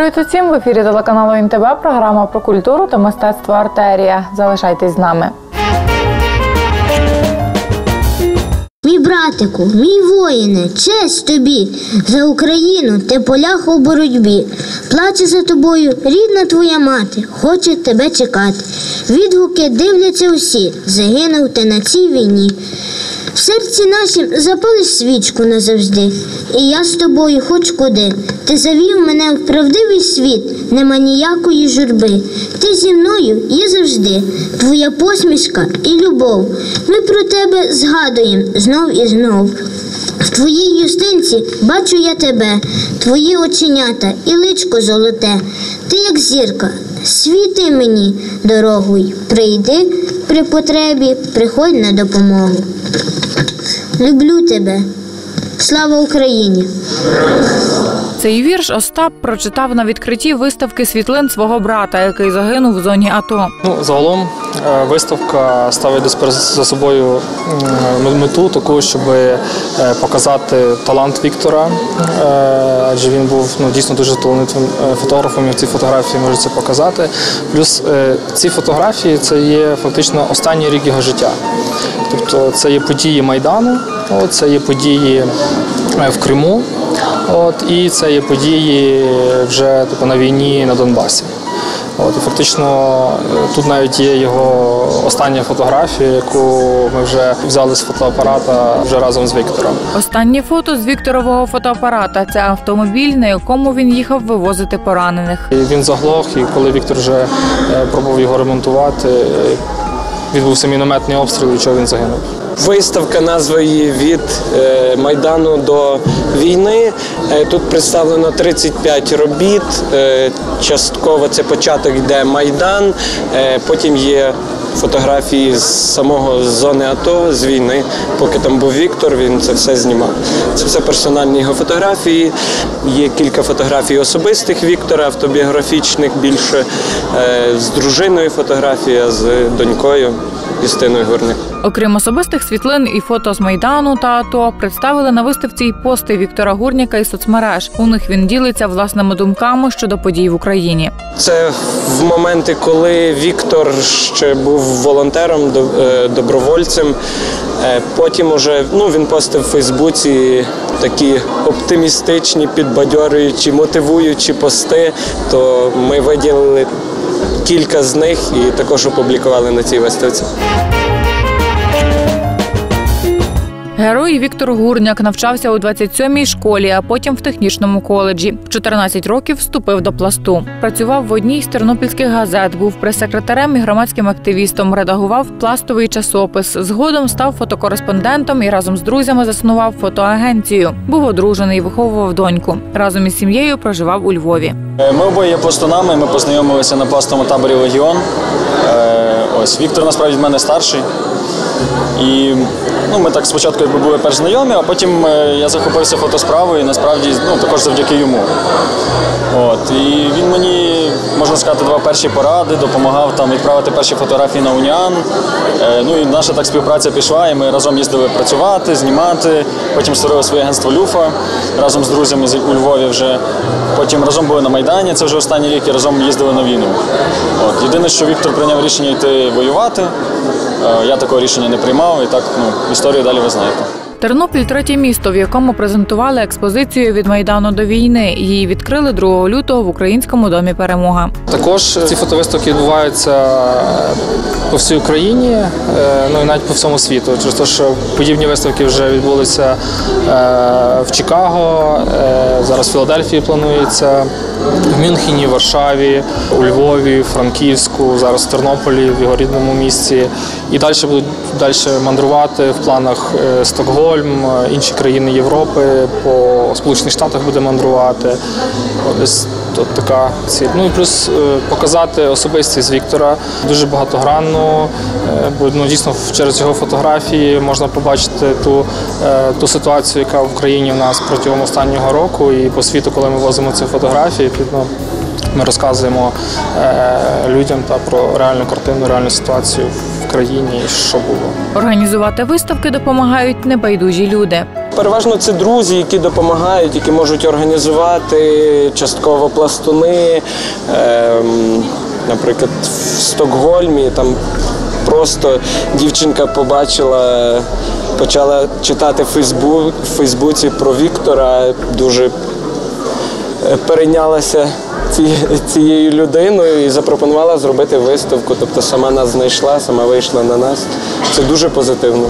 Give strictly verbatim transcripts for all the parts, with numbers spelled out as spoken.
Привіт усім! В ефірі телеканалу ен те ве програма про культуру та мистецтво «Артерія». Залишайтесь з нами. Мій братику, мій воїне, честь тобі! За Україну ти полях у боротьбі. Плаче за тобою рідна твоя мати, хоче тебе чекати. Відгуки дивляться усі, загинув ти на цій війні. В серці нашім запалиш свічку назавжди, і я з тобою хоч куди. Ти завів мене в правдивий світ, нема ніякої журби. Ти зі мною є завжди, твоя посмішка і любов. Ми про тебе згадуємо знов і знов. В твоїй юстинці бачу я тебе, твої оченята і личко золоте. Ти як зірка, світи мені дорогою, прийди при потребі, приходь на допомогу. Люблю тебе. Слава Україні! Цей вірш Остап прочитав на відкритті виставки світлин свого брата, який загинув в зоні АТО. Ну, загалом виставка ставить за собою мету таку, щоб показати талант Віктора, адже він був ну, дійсно дуже талановитим фотографом, і в цій фотографії може це показати. Плюс ці фотографії – це є фактично останній рік його життя. Тобто це є події Майдану, це є події в Криму, от, і це є події вже типу, на війні на Донбасі. От, і фактично тут навіть є його остання фотографія, яку ми вже взяли з фотоапарата вже разом з Віктором. Останнє фото з Вікторового фотоапарата – це автомобіль, на якому він їхав вивозити поранених. І він заглох, і коли Віктор вже пробував його ремонтувати, відбувся мінометний обстріл, від чого він загинув. Виставка, назва її «Від Майдану до війни». Тут представлено тридцять п'ять робіт. Частково це початок йде Майдан, потім є фотографії з самого зони АТО, з війни. Поки там був Віктор, він це все знімав. Це все персональні його фотографії. Є кілька фотографій особистих Віктора, автобіографічних більше. З дружиною фотографія, з донькою Юстиною Гурник. Окрім особистих світлин і фото з Майдану та АТО, представили на виставці й пости Віктора Гурняка із соцмереж. У них він ділиться власними думками щодо подій в Україні. Це в моменти, коли Віктор ще був волонтером, добровольцем. Потім уже, ну, він постив в Фейсбуці такі оптимістичні, підбадьорюючі, мотивуючі пости, то ми виділили кілька з них і також опублікували на цій виставці. Герой Віктор Гурняк навчався у двадцять сьомій школі, а потім в технічному коледжі. В чотирнадцять років вступив до «Пласту». Працював в одній з тернопільських газет, був прес-секретарем і громадським активістом, редагував пластовий часопис. Згодом став фотокореспондентом і разом з друзями заснував фотоагенцію. Був одружений і виховував доньку. Разом із сім'єю проживав у Львові. Ми обоє є пластунами, ми познайомилися на пластовому таборі «Легіон». Ось, Віктор насправді від мене старший. І ну, ми так спочатку якби були перш знайомі, а потім я захопився фотосправою і насправді ну, також завдяки йому. От. І він мені, можна сказати, давав перші поради, допомагав там відправити перші фотографії на Уніан. Е, ну і наша так співпраця пішла, і ми разом їздили працювати, знімати. Потім створили своє агентство «Люфа» разом з друзями у Львові вже. Потім разом були на Майдані, це вже останній рік, і разом їздили на війну. От. Єдине, що Віктор прийняв рішення йти воювати. Я такого рішення не приймав, і так, ну, історію далі ви знаєте. Тернопіль – третє місто, в якому презентували експозицію «Від Майдану до війни». Її відкрили другого лютого в Українському домі «Перемога». Також ці фотовиставки відбуваються по всій Україні, ну і навіть по всьому світу. Через те, що подібні виставки вже відбулися в Чикаго, зараз в Філадельфії планується, в Мюнхені, Варшаві, у Львові, Франківську, зараз в Тернополі, в його рідному місці. І далі будуть далі мандрувати в планах Стокгольм, інші країни Європи, по Сполучених Штатах буде мандрувати. Ось тут така ціль. Ну і плюс показати особистість Віктора, дуже багатогранну, бо ну, дійсно через його фотографії можна побачити ту, ту ситуацію, яка в Україні в нас протягом останнього року, і по світу, коли ми возимо ці фотографії, відповідно, ми розказуємо людям та про реальну картину, реальну ситуацію в країні, що було. Організувати виставки допомагають небайдужі люди. переважно це друзі, які допомагають, які можуть організувати частково пластуни. Ем, наприклад, в Стокгольмі там просто дівчинка побачила, почала читати в Фейсбук, в Фейсбуці про Віктора, дуже перейнялася цією людиною і запропонувала зробити виставку. Тобто сама нас знайшла, сама вийшла на нас. Це дуже позитивно.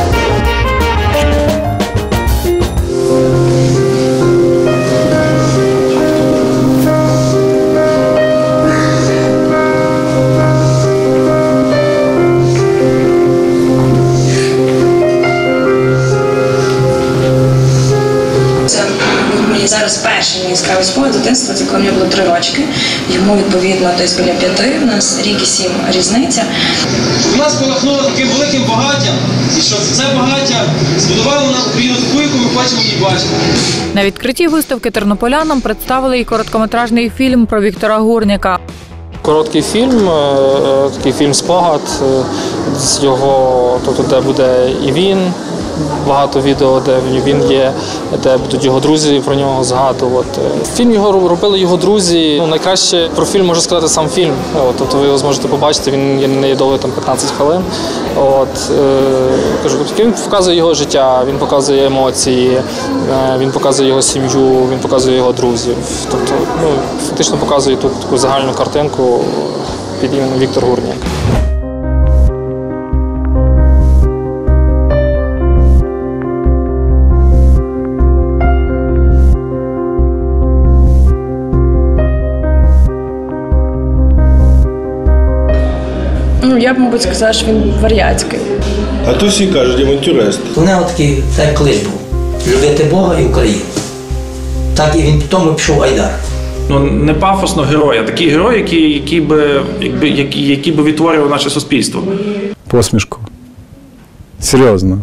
Зараз перший мій яскравий спогад дитинства, це коли мені було три рочки. Йому, відповідно, десь біля п'яти, у нас рік і сім різниця. У нас полахнуло таким великим багаттям, і щоб це багаття збудувало нам Україну таку, яку ми хочемо її бачити. На відкритті виставки тернополянам представили і короткометражний фільм про Віктора Гурняка. Короткий фільм, такий фільм-спогад, з його, тобто де буде і він, багато відео, де він є, де будуть його друзі про нього згадувати. Фільм його робили його друзі. Ну, найкраще про фільм може сказати сам фільм. От, тобто ви його зможете побачити, він не є довгий, там п'ятнадцять хвилин. От, е, кажу, він показує його життя, він показує емоції, е, він показує його сім'ю, він показує його друзів. Тобто, ну, фактично показує тут таку загальну картинку під іменем Віктор Гурняк. Ну, я б, мабуть, сказала, що він вар'ятський. А то всі кажуть, авантюрист. У нього такий так колись був. Любити Бога і Україну. Так і він потім пішов Айдар. Ну, не пафосно герой, а такий герой, який, який, би, якби, який, який би відтворював наше суспільство. Посмішку. Серйозно.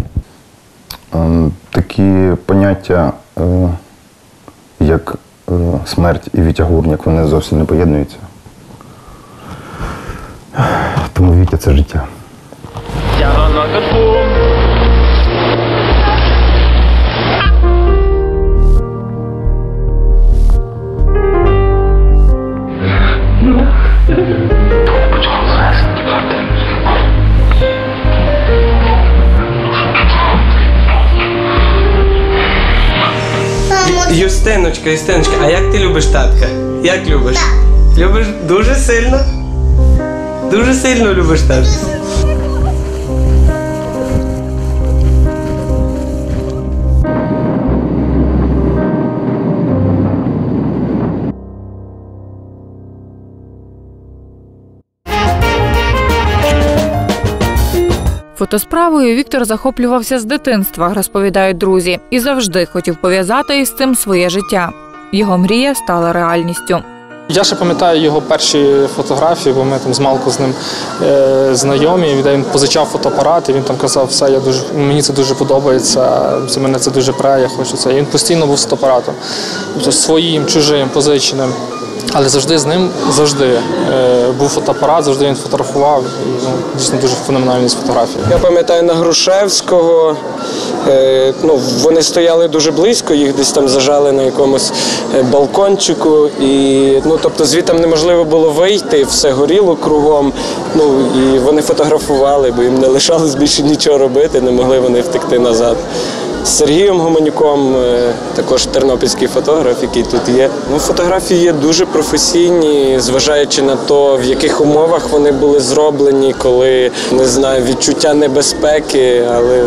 Такі поняття, як смерть і Вітя Гурняк, вони зовсім не поєднуються. Тому Вітя – це життя. Юстиночка, Юстиночка, а як ти любиш татка? Як любиш? Любиш дуже сильно? Дуже сильно любиш татка? Фотосправою Віктор захоплювався з дитинства, розповідають друзі, і завжди хотів пов'язати із цим своє життя. Його мрія стала реальністю. Я ще пам'ятаю його перші фотографії, бо ми там з Малку з ним е, знайомі, де він позичав фотоапарат, і він там казав, все, я дуже, мені це дуже подобається, це, мене це дуже пре, я хочу це. І він постійно був з фотоапаратом, тобто своїм, чужим, позиченим. Але завжди з ним, завжди е, був фотоапарат, завжди він фотографував, і ну, дійсно дуже феноменальні фотографії. Я пам'ятаю на Грушевського, е, ну, вони стояли дуже близько, їх десь там зажали на якомусь балкончику, і, ну, тобто звідти неможливо було вийти, все горіло кругом, ну, і вони фотографували, бо їм не лишалось більше нічого робити, не могли вони втекти назад. З Сергієм Гуменюком, також тернопільський фотограф, який тут є. Ну, фотографії є дуже професійні, зважаючи на те, в яких умовах вони були зроблені, коли, не знаю, відчуття небезпеки, але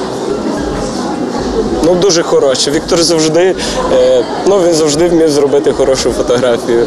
ну, дуже хороші. Віктор завжди, ну, він завжди вмів зробити хорошу фотографію.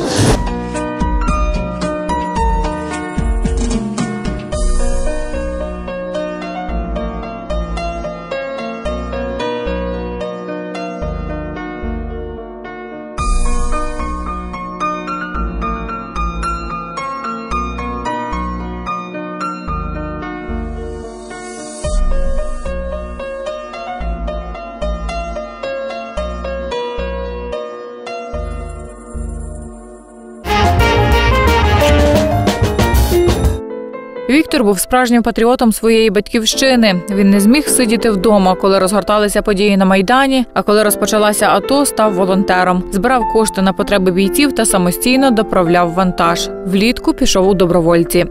Віктор був справжнім патріотом своєї батьківщини. Він не зміг сидіти вдома, коли розгорталися події на Майдані, а коли розпочалася АТО, став волонтером. Збирав кошти на потреби бійців та самостійно доправляв вантаж. Влітку пішов у добровольці.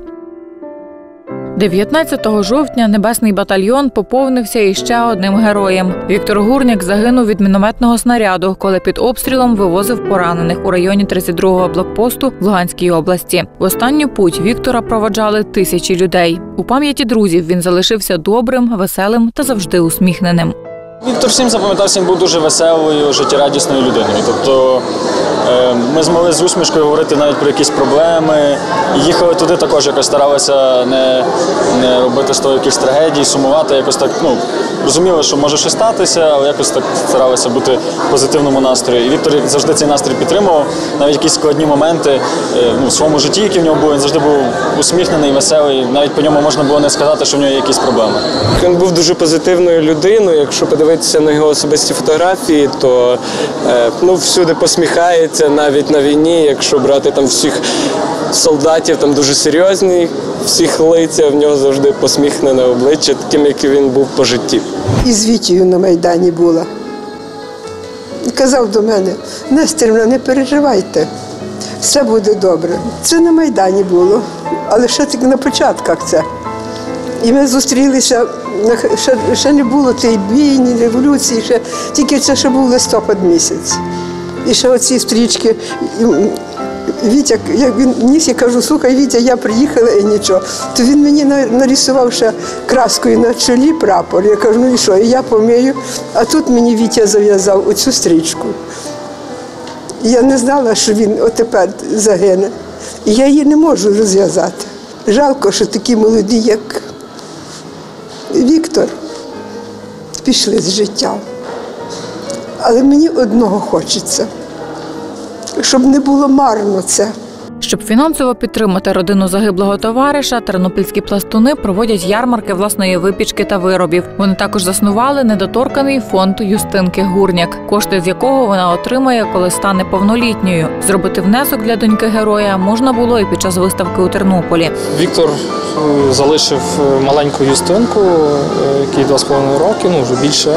дев'ятнадцятого жовтня Небесний батальйон поповнився іще одним героєм. Віктор Гурняк загинув від мінометного снаряду, коли під обстрілом вивозив поранених у районі тридцять другого блокпосту в Луганській області. В останню путь Віктора проводжали тисячі людей. У пам'яті друзів він залишився добрим, веселим та завжди усміхненим. Віктор всім запам'ятався, він був дуже веселою, життєрадісною людиною. Тобто ми змогли з усмішкою говорити навіть про якісь проблеми. Їхали туди також, якось старалися не, не робити з того якісь трагедій, сумувати, якось так, ну, розуміли, що може щось статися, але якось так старалися бути в позитивному настрої. І Віктор завжди цей настрій підтримував, навіть якісь складні моменти ну, в своєму житті, які в нього були, він завжди був усміхнений, веселий. Навіть по ньому можна було не сказати, що в нього є якісь проблеми. Він був дуже позитивною людиною, якщо подивитися на його особисті фотографії, то ну, всюди посміхається, навіть на війні, якщо брати там всіх солдатів, там дуже серйозні, всіх лиця, в нього завжди посміхнене обличчя, таким, як він був по житті. І з Вітєю на Майдані була. Казав до мене: Нестерівна, не переживайте, все буде добре. Це на Майдані було, але ще тільки на початках це. І ми зустрілися, ще, ще не було тієї бійні, революції, ще, тільки це ще був листопад місяць. І ще оці стрічки, Вітя, як він ніс, я кажу: слухай, Вітя, я приїхала і нічого. То він мені нарисував ще краскою на чолі прапор. Я кажу: ну і що, і я помию. А тут мені Вітя зав'язав оцю стрічку. І я не знала, що він отепер загине. І я її не можу розв'язати. Жалко, що такі молоді, як Віктор, пішли з життя. Але мені одного хочеться, щоб не було марно це. Щоб фінансово підтримати родину загиблого товариша, тернопільські пластуни проводять ярмарки власної випічки та виробів. Вони також заснували недоторканий фонд Юстинки Гурняк, кошти з якого вона отримає, коли стане повнолітньою. Зробити внесок для доньки героя можна було і під час виставки у Тернополі. Віктор залишив маленьку Юстинку, якій два з половиною роки, ну вже більше.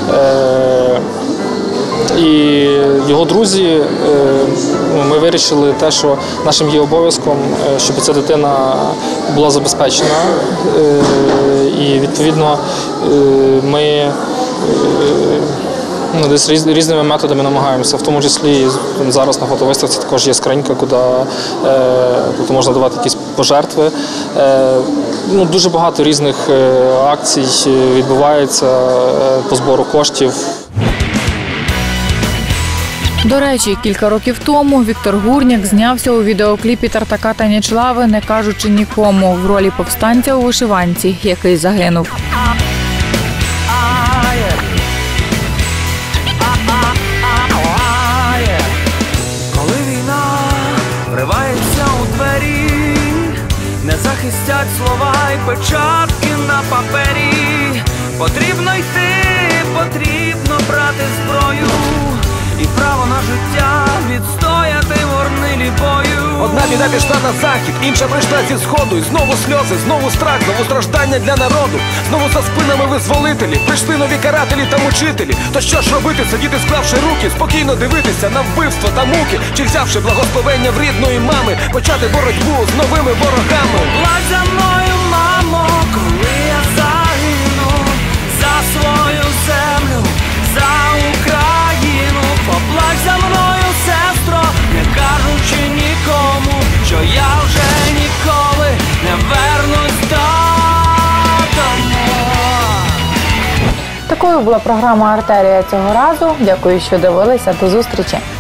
І його друзі, ми вирішили те, що нашим є обов'язком, щоб ця дитина була забезпечена. І, відповідно, ми ну, десь різними методами намагаємося. В тому числі зараз на фотовиставці також є скринька, куди тобто можна давати якісь пожертви. Ну, дуже багато різних акцій відбувається по збору коштів. До речі, кілька років тому Віктор Гурняк знявся у відеокліпі Тартака Танічлави «Не кажучи нікому» в ролі повстанця у вишиванці, який загинув. Коли війна вривається у двері, не захистять слова й печатки на папері. Потрібно йти, потрібно брати зброю і право на життя відстояти в горнилі бою. Одна біда пішла на захід, інша прийшла зі сходу. І знову сльози, знову страх, знову страждання для народу. Знову за спинами визволителі, прийшли нові карателі та мучителі. То що ж робити, сидіти склавши руки, спокійно дивитися на вбивство та муки, чи взявши благословення в рідної мами, почати боротьбу з новими ворогами. Плач за мною, мамо, коли я загину за свою землю, за Україну. Поплач за мною, сестро, не кажучи нікому, що я вже ніколи не вернусь додому. Такою була програма «Артерія» цього разу. Дякую, що дивилися. До зустрічі.